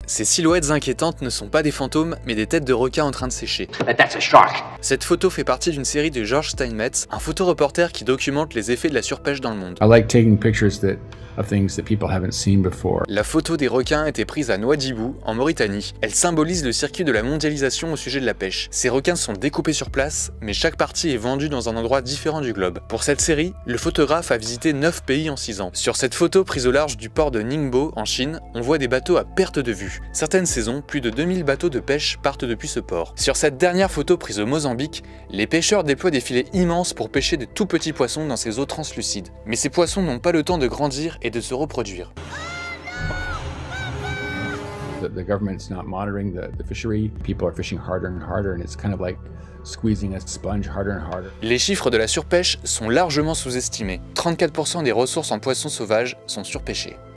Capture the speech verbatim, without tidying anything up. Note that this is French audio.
Ces silhouettes inquiétantes ne sont pas des fantômes, mais des têtes de requins en train de sécher. That's a shark. Cette photo fait partie d'une série de George Steinmetz, un photoreporter qui documente les effets de la surpêche dans le monde. I like taking pictures that of things that people haven't seen before. La photo des requins a été prise à Nouadhibou, en Mauritanie. Elle symbolise le circuit de la mondialisation au sujet de la pêche. Ces requins sont découpés sur place, mais chaque partie est vendue dans un endroit différent du globe. Pour cette série, le photographe a visité neuf pays en six ans. Sur cette photo prise au large du port de Ningbo, en Chine, on voit des bateaux à perte de vue. Certaines saisons, plus de deux mille bateaux de pêche partent depuis ce port. Sur cette dernière photo prise au Mozambique, les pêcheurs déploient des filets immenses pour pêcher de tout petits poissons dans ces eaux translucides. Mais ces poissons n'ont pas le temps de grandir et de se reproduire. The, the government's not monitoring the, the fishery. People are fishing harder and harder, and it's kind of like squeezing a sponge harder and harder. Les chiffres de la surpêche sont largement sous-estimés. trente-quatre pour cent des ressources en poissons sauvages sont surpêchées.